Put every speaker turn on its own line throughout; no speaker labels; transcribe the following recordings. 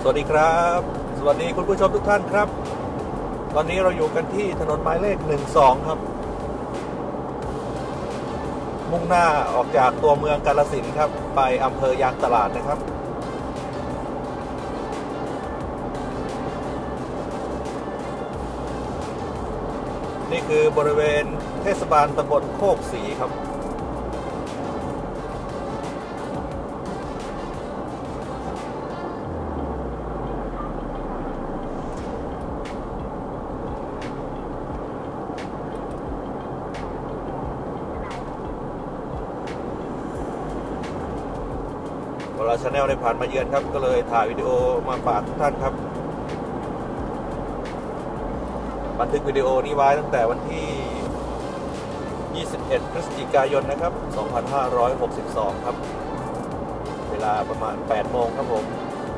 วัสดีครับสวัสดีคุณผู้ชมทุกท่านครับตอนนี้เราอยู่กันที่ถนนหมายเลข12ครับมุ่งหน้าออกจากตัวเมืองกาฬสินธุ์ครับไปอำเภอยางตลาดนะครับนี่คือบริเวณเทศบาลตำบลโคกศรีครับเวลาชาแนลได้ผ่านมาเยือนครับก็เลยถ่ายวิดีโอมาฝากทุกท่านครับบันทึกวิดีโอนี้ไว้ตั้งแต่วันที่ 21 พฤศจิกายนนะครับ 2562 ครับเวลาประมาณ 8 โมงครับผม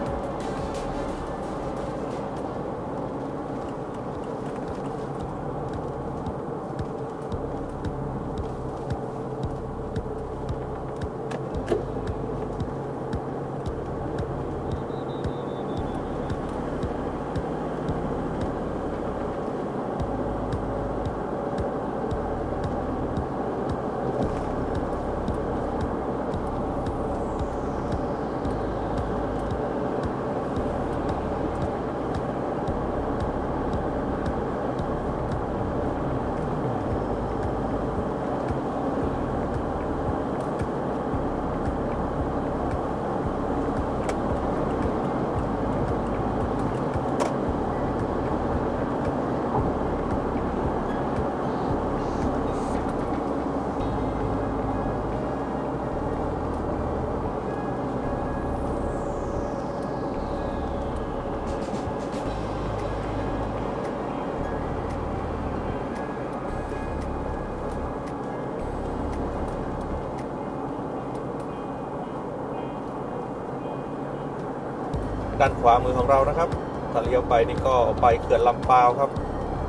ด้านขวามือของเรานะครับถ้าเลี้ยวไปนี่ก็ไปเขื่อนลำปาวครับ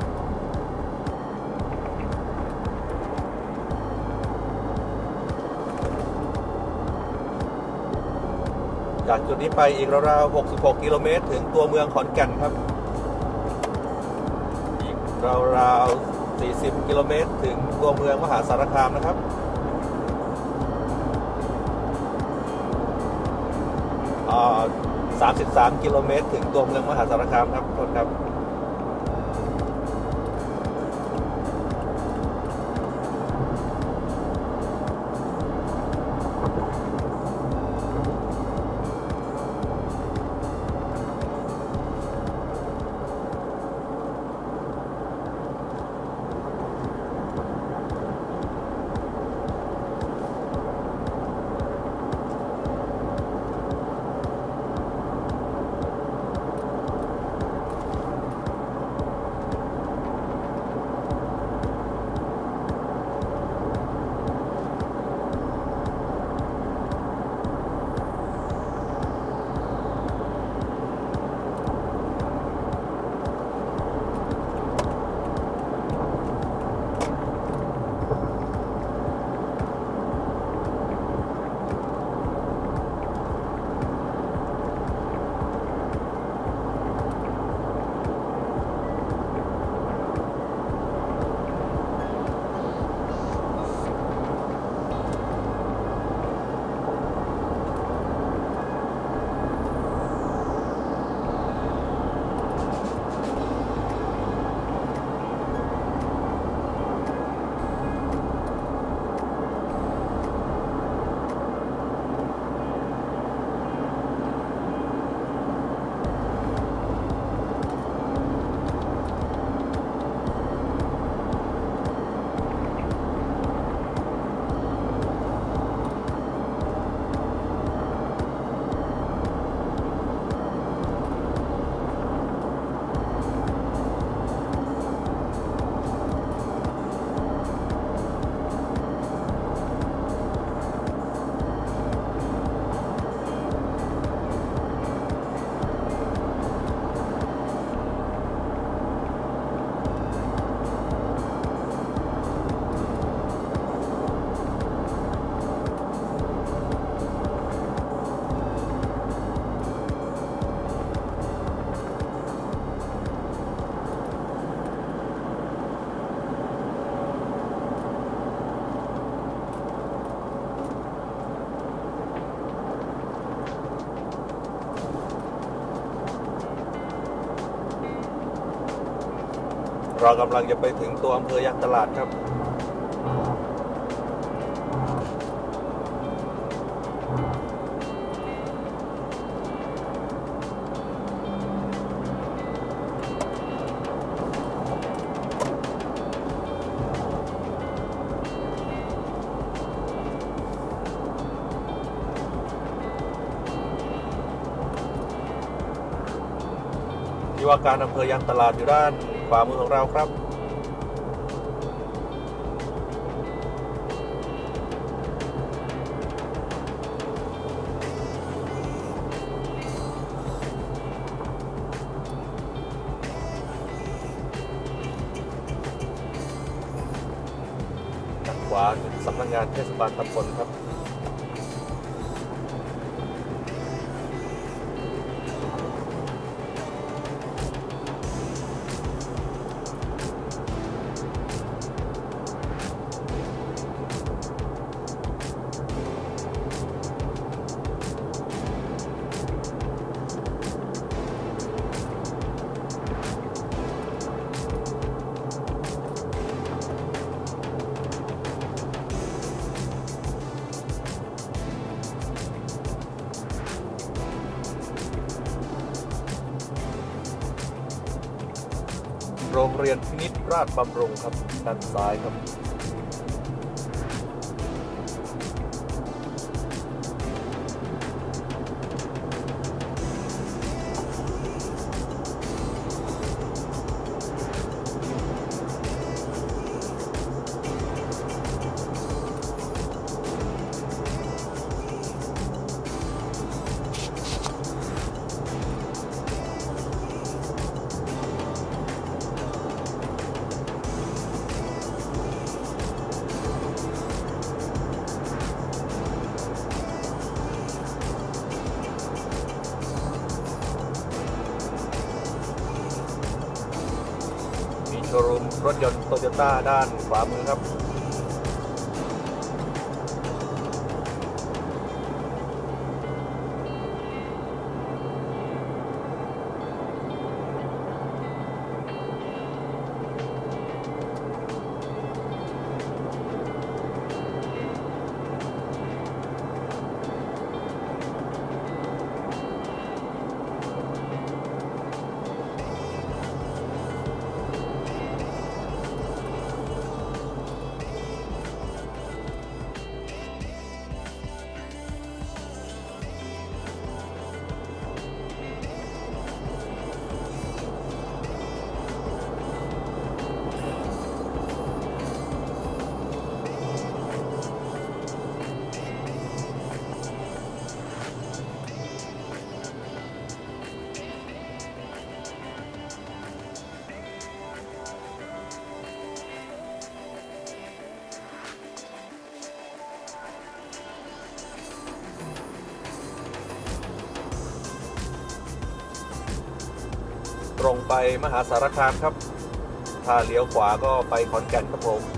จากจุดนี้ไปอีกราวๆ66 กิโลเมตรถึงตัวเมืองขอนแก่นครับอีกราวๆ40 กิโลเมตรถึงตัวเมืองมหาสารคามนะครับ33 กิโลเมตรถึงตัวเมืองมหาสารคามครับทุกคนครับเรากำลังจะไปถึงตัวอำเภอยางตลาดครับที่ว่าการอำเภอยางตลาดอยู่ด้านขวามือของเราครับด้านขวาสำนักงานเทศบาลตำบลครับโรงเรียนพินิจราชบำรุงครับด้านซ้ายครับโชว์รูมรถยนต์โตโยต้าด้านขวามือครับตรงไปมหาสารคามครับถ้าเลี้ยวขวาก็ไปขอนแก่นครับผม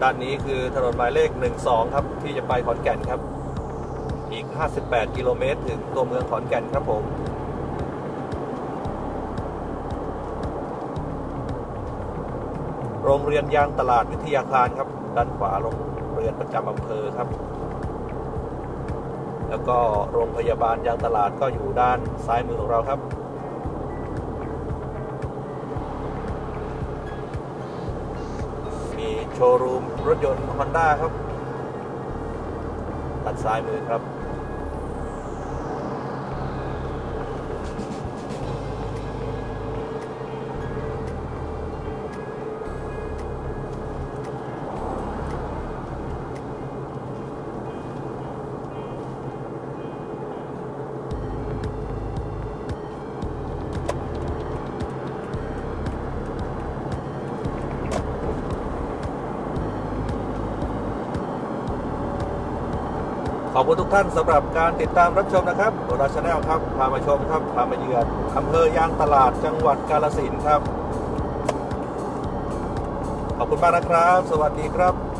ด้านนี้คือถนนหมายเลข12ครับที่จะไปขอนแก่นครับอีก58กิโลเมตรถึงตัวเมืองขอนแก่นครับผมโรงเรียนยางตลาดวิทยาคารครับด้านขวาโรงเรียนประจำอำเภอครับแล้วก็โรงพยาบาลยางตลาดก็อยู่ด้านซ้ายมือของเราครับมีโชว์รูมรถยนต์ Honda ครับด้านซ้ายมือครับ ขอบคุณทุกท่านสำหรับการติดตามรับชมนะครับโดราชาแนลครับพามาชมครับพามาเยือนอำเภอยางตลาดจังหวัดกาฬสินธุ์ครับขอบคุณมากนะครับสวัสดีครับ